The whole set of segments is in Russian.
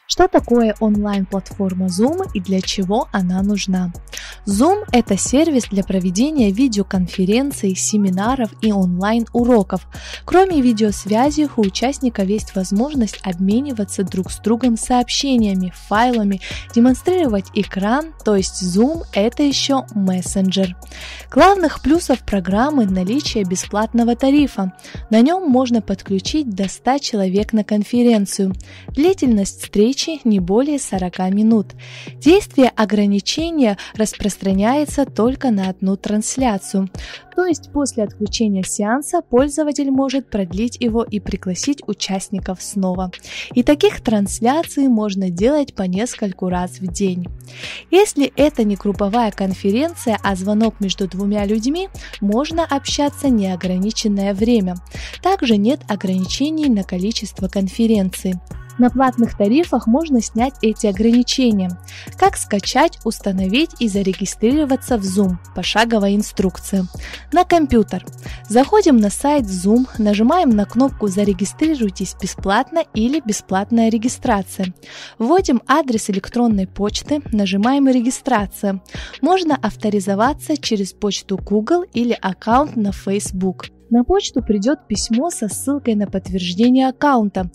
Что такое онлайн-платформа Zoom и для чего она нужна? Zoom – это сервис для проведения видеоконференций, семинаров и онлайн-уроков. Кроме видеосвязи, у участников есть возможность обмениваться друг с другом сообщениями, файлами, демонстрировать экран, то есть Zoom – это еще мессенджер. Главных плюсов программы – наличие бесплатного тарифа. На нем можно подключить до 100 человек на конференцию. Длительность встречи не более 40 минут. Действие ограничения распространяется только на одну трансляцию. То есть после отключения сеанса пользователь может продлить его и пригласить участников снова. И таких трансляций можно делать по нескольку раз в день. Если это не групповая конференция, а звонок между двумя людьми, можно общаться неограниченное время. Также нет ограничений на количество конференций. На платных тарифах можно снять эти ограничения. Как скачать, установить и зарегистрироваться в Zoom? Пошаговая инструкция. На компьютер. Заходим на сайт Zoom, нажимаем на кнопку «Зарегистрируйтесь бесплатно» или «Бесплатная регистрация». Вводим адрес электронной почты, нажимаем «Регистрация». Можно авторизоваться через почту Google или аккаунт на Facebook. На почту придет письмо со ссылкой на подтверждение аккаунта.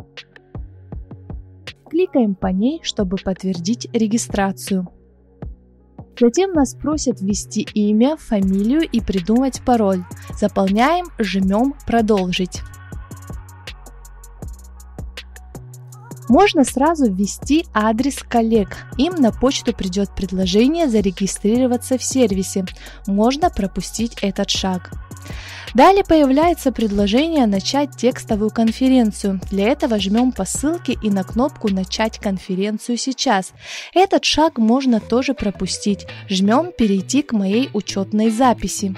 Кликаем по ней, чтобы подтвердить регистрацию. Затем нас просят ввести имя, фамилию и придумать пароль. Заполняем, жмем «Продолжить». Можно сразу ввести адрес коллег. Им на почту придет предложение зарегистрироваться в сервисе. Можно пропустить этот шаг. Далее появляется предложение начать текстовую конференцию. Для этого жмем по ссылке и на кнопку «Начать конференцию сейчас». Этот шаг можно тоже пропустить. Жмем «Перейти к моей учетной записи».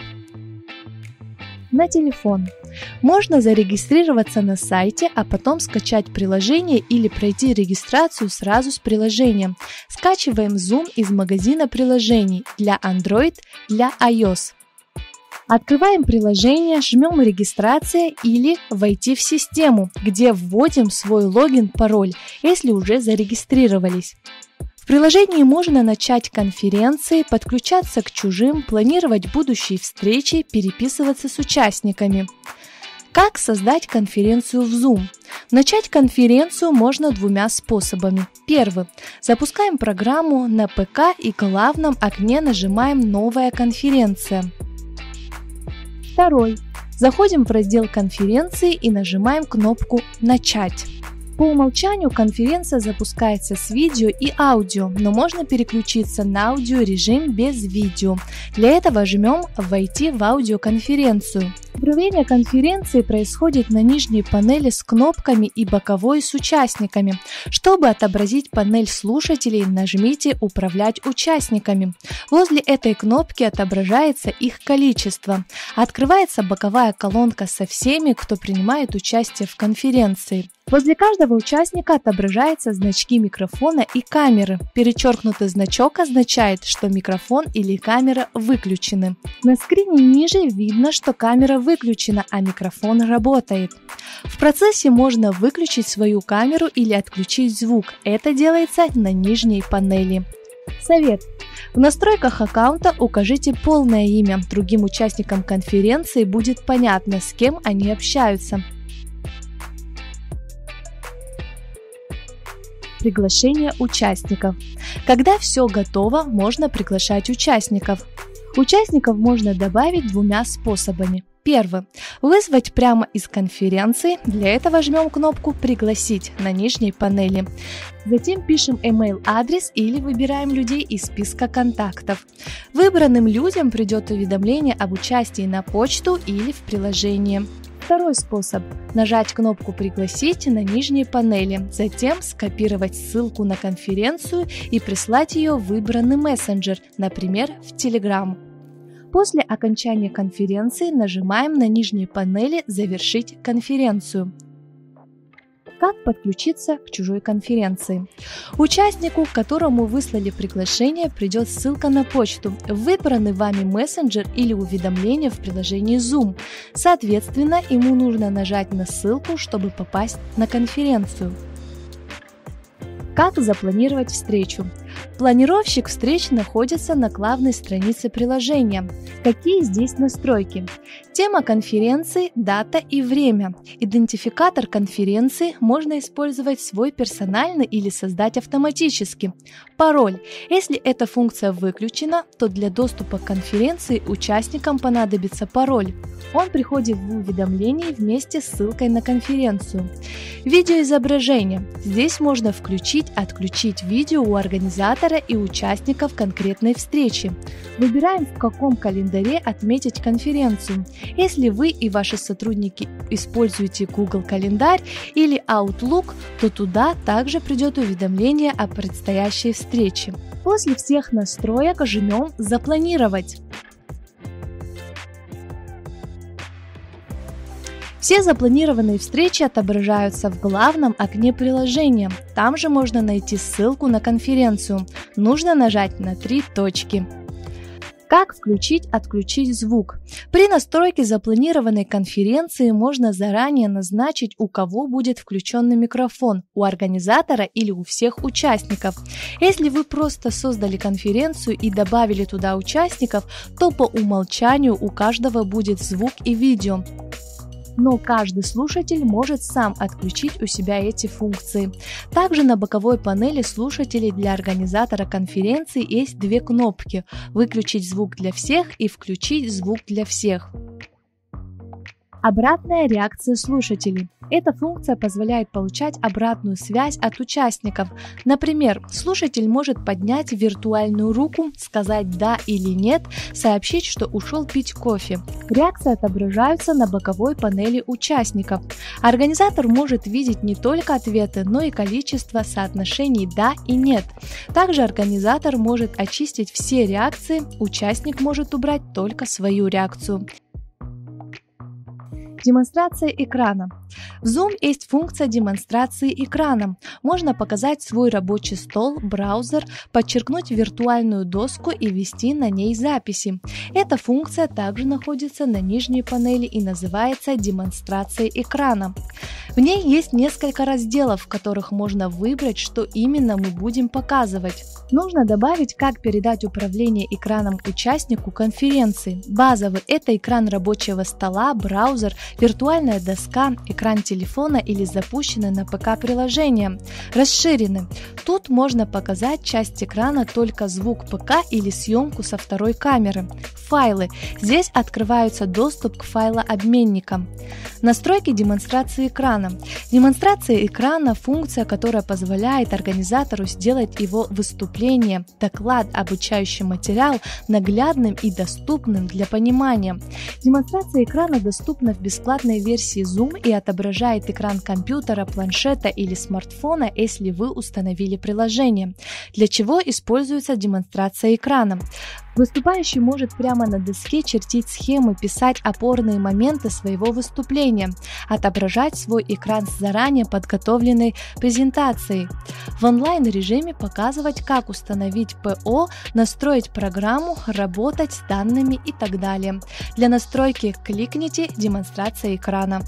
На телефон. Можно зарегистрироваться на сайте, а потом скачать приложение или пройти регистрацию сразу с приложением. Скачиваем Zoom из магазина приложений для Android, для iOS. Открываем приложение, жмем «Регистрация» или «Войти в систему», где вводим свой логин, пароль, если уже зарегистрировались. В приложении можно начать конференции, подключаться к чужим, планировать будущие встречи, переписываться с участниками. Как создать конференцию в Zoom? Начать конференцию можно двумя способами. Первый. Запускаем программу на ПК и в главном окне нажимаем «Новая конференция». Второй. Заходим в раздел конференции и нажимаем кнопку «Начать». По умолчанию конференция запускается с видео и аудио, но можно переключиться на аудиорежим без видео. Для этого жмем «Войти в аудиоконференцию». Управление конференцией происходит на нижней панели с кнопками и боковой с участниками. Чтобы отобразить панель слушателей, нажмите «Управлять участниками». Возле этой кнопки отображается их количество. Открывается боковая колонка со всеми, кто принимает участие в конференции. Возле каждого участника отображаются значки микрофона и камеры. Перечеркнутый значок означает, что микрофон или камера выключены. На скрине ниже видно, что камера выключена, а микрофон работает. В процессе можно выключить свою камеру или отключить звук. Это делается на нижней панели. Совет. В настройках аккаунта укажите полное имя. Другим участникам конференции будет понятно, с кем они общаются. Приглашение участников. Когда все готово, можно приглашать участников. Участников можно добавить двумя способами. Первый. Вызвать прямо из конференции. Для этого жмем кнопку «Пригласить» на нижней панели. Затем пишем email-адрес или выбираем людей из списка контактов. Выбранным людям придет уведомление об участии на почту или в приложение. Второй способ – нажать кнопку «Пригласить» на нижней панели, затем скопировать ссылку на конференцию и прислать ее в выбранный мессенджер, например, в Telegram. После окончания конференции нажимаем на нижней панели «Завершить конференцию». Как подключиться к чужой конференции? Участнику, которому выслали приглашение, придет ссылка на почту, выбранный вами мессенджер или уведомление в приложении Zoom. Соответственно, ему нужно нажать на ссылку, чтобы попасть на конференцию. Как запланировать встречу? Планировщик встреч находится на главной странице приложения. Какие здесь настройки? Тема конференции, дата и время. Идентификатор конференции можно использовать свой персональный или создать автоматически. Пароль. Если эта функция выключена, то для доступа к конференции участникам понадобится пароль. Он приходит в уведомлении вместе с ссылкой на конференцию. Видеоизображение. Здесь можно включить-отключить видео у организатора и участников конкретной встречи. Выбираем, в каком календаре отметить конференцию. Если вы и ваши сотрудники используете Google календарь или Outlook, то туда также придет уведомление о предстоящей встрече. После всех настроек жмем «Запланировать». Все запланированные встречи отображаются в главном окне приложения. Там же можно найти ссылку на конференцию. Нужно нажать на 3 точки. Как включить-отключить звук? При настройке запланированной конференции можно заранее назначить, у кого будет включенный микрофон, у организатора или у всех участников. Если вы просто создали конференцию и добавили туда участников, то по умолчанию у каждого будет звук и видео. Но каждый слушатель может сам отключить у себя эти функции. Также на боковой панели слушателей для организатора конференции есть 2 кнопки – «Выключить звук для всех» и «Включить звук для всех». Обратная реакция слушателей. Эта функция позволяет получать обратную связь от участников. Например, слушатель может поднять виртуальную руку, сказать «да» или «нет», сообщить, что ушел пить кофе. Реакции отображаются на боковой панели участников. Организатор может видеть не только ответы, но и количество соотношений «да» и «нет». Также организатор может очистить все реакции, участник может убрать только свою реакцию. Демонстрация экрана. В Zoom есть функция демонстрации экрана. Можно показать свой рабочий стол, браузер, подчеркнуть виртуальную доску и вести на ней записи. Эта функция также находится на нижней панели и называется демонстрация экрана. В ней есть несколько разделов, в которых можно выбрать, что именно мы будем показывать. Нужно добавить, как передать управление экраном участнику конференции. Базовый – это экран рабочего стола, браузер, виртуальная доска, экран телефона или запущенное на ПК приложение. Расширенный. Тут можно показать часть экрана, только звук ПК или съемку со второй камеры. Файлы. Здесь открывается доступ к файлообменникам. Настройки демонстрации экрана. Демонстрация экрана – функция, которая позволяет организатору сделать его выступление, доклад, обучающий материал наглядным и доступным для понимания. Демонстрация экрана доступна в бесплатной версии Zoom и отображает экран компьютера, планшета или смартфона, если вы установили приложение. Для чего используется демонстрация экрана? Выступающий может прямо на доске чертить схемы, писать опорные моменты своего выступления, отображать свой экран с заранее подготовленной презентацией. В онлайн-режиме показывать, как установить ПО, настроить программу, работать с данными и так далее. Для настройки кликните «Демонстрация экрана».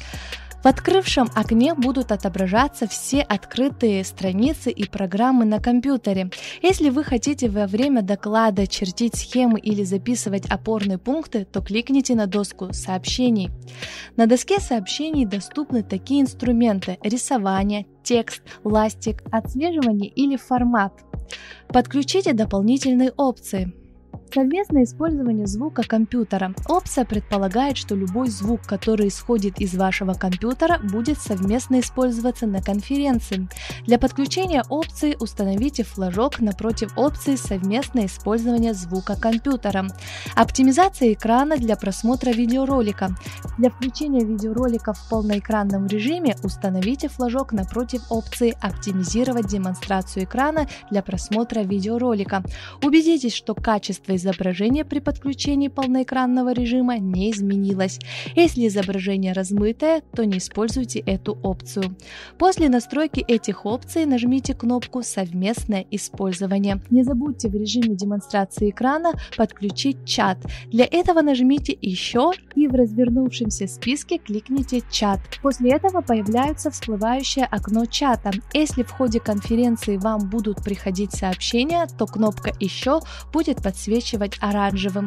В открывшем окне будут отображаться все открытые страницы и программы на компьютере. Если вы хотите во время доклада чертить схемы или записывать опорные пункты, то кликните на доску сообщений. На доске сообщений доступны такие инструменты: рисование, текст, ластик, отслеживание или формат. Подключите дополнительные опции. Совместное использование звука компьютера. Опция предполагает, что любой звук, который исходит из вашего компьютера, будет совместно использоваться на конференции. Для подключения опции установите флажок напротив опции «Совместное использование звука компьютера». Оптимизация экрана для просмотра видеоролика. Для включения видеоролика в полноэкранном режиме установите флажок напротив опции «Оптимизировать демонстрацию экрана для просмотра видеоролика». Убедитесь, что качество изображение при подключении полноэкранного режима не изменилось. Если изображение размытое, то не используйте эту опцию. После настройки этих опций нажмите кнопку «Совместное использование». Не забудьте в режиме демонстрации экрана подключить чат. Для этого нажмите «Еще» и в развернувшемся списке кликните «Чат». После этого появляется всплывающее окно чата. Если в ходе конференции вам будут приходить сообщения, то кнопка «Еще» будет подсвечивать оранжевым.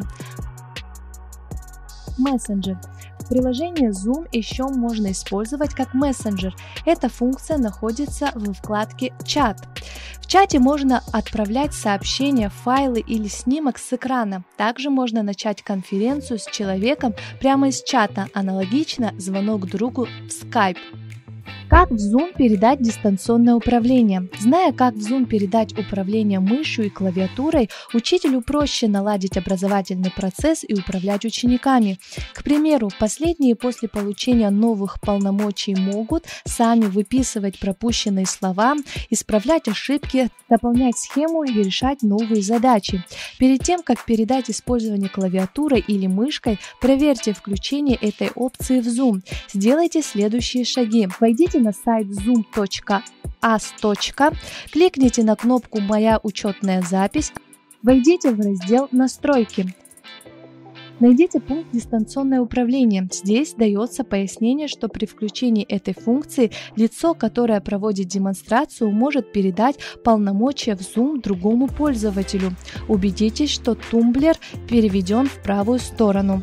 Мессенджер. Приложение Zoom еще можно использовать как мессенджер. Эта функция находится в вкладке «Чат». В чате можно отправлять сообщения, файлы или снимок с экрана. Также можно начать конференцию с человеком прямо из чата, аналогично звонок другу в Skype. Как в Zoom передать дистанционное управление? Зная, как в Zoom передать управление мышью и клавиатурой, учителю проще наладить образовательный процесс и управлять учениками. К примеру, последние после получения новых полномочий могут сами выписывать пропущенные слова, исправлять ошибки, дополнять схему и решать новые задачи. Перед тем, как передать использование клавиатурой или мышкой, проверьте включение этой опции в Zoom. Сделайте следующие шаги. Войдите на сайт zoom.as. Кликните на кнопку «Моя учетная запись». Войдите в раздел «Настройки». Найдите пункт «Дистанционное управление». Здесь дается пояснение, что при включении этой функции лицо, которое проводит демонстрацию, может передать полномочия в Zoom другому пользователю. Убедитесь, что тумблер переведен в правую сторону.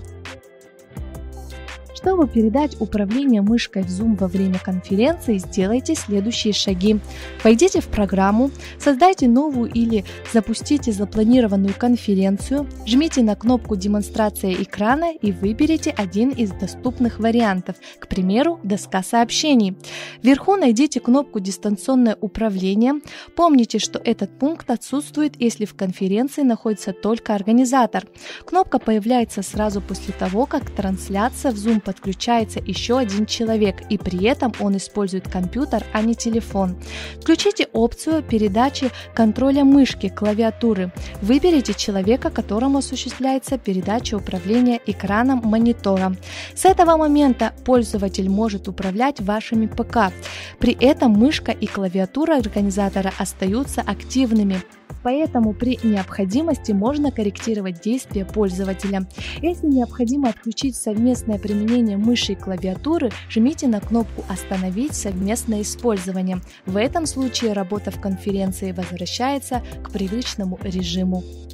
Чтобы передать управление мышкой в Zoom во время конференции, сделайте следующие шаги. Войдите в программу, создайте новую или запустите запланированную конференцию, жмите на кнопку «Демонстрация экрана» и выберите один из доступных вариантов, к примеру, доска сообщений. Вверху найдите кнопку «Дистанционное управление». Помните, что этот пункт отсутствует, если в конференции находится только организатор. Кнопка появляется сразу после того, как трансляция в Zoom подключается еще один человек, и при этом он использует компьютер, а не телефон. Включите опцию передачи контроля мышки, клавиатуры. Выберите человека, которому осуществляется передача управления экраном монитора. С этого момента пользователь может управлять вашими ПК. При этом мышка и клавиатура организатора остаются активными. Поэтому при необходимости можно корректировать действия пользователя. Если необходимо отключить совместное применение мыши и клавиатуры, жмите на кнопку «Остановить совместное использование». В этом случае работа в конференции возвращается к привычному режиму.